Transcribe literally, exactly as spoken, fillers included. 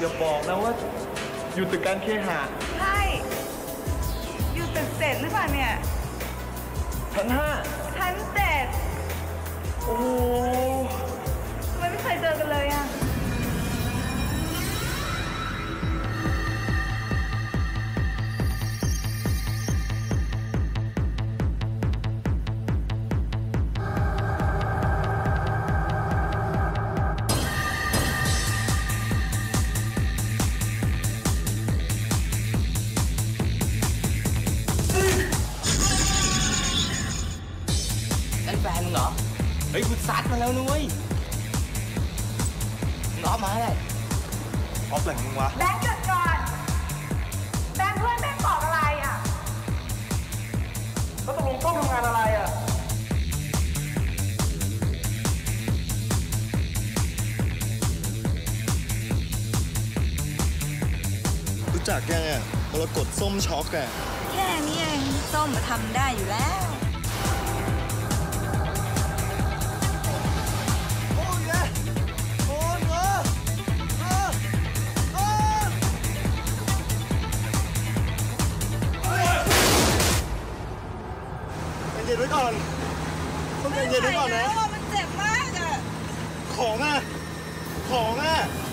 อย่าบอกนะว่าอยู่ตึกการเคหะใช่อยู่ตึกเจ็ดหรือเปล่าเนี่ยชั้นห้าชั้นเจ็ดโอ้โหทำไมไม่เคยเจอกันเลยอ่ะแฟนมึงเหรอเฮ้ยกูซัดมาแล้วนุ้ยมึงออฟมาเลยออฟแหล่งมึงวะแบงค์หยุดก่อนแบงค์เพื่อนแบงค์บอกอะไรอ่ะแล้วตกลงต้องทำงานอะไรอ่ะรู้จักยังอ่ะมรกตส้มช็อกอ่ะแค่นี้เองส้มทำได้อยู่แล้วเย็นไว้ก่อนต้องเย็นไว้ก่อนนะมันเจ็บมากอะของอ่ะของอ่ะ